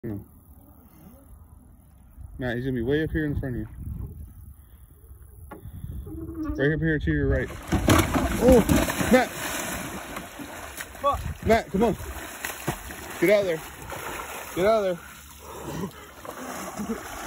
No. Matt, he's gonna be way up here in front of you. Right up here to your right. Oh, Matt! Fuck. Matt, come on. Get out of there. Get out of there.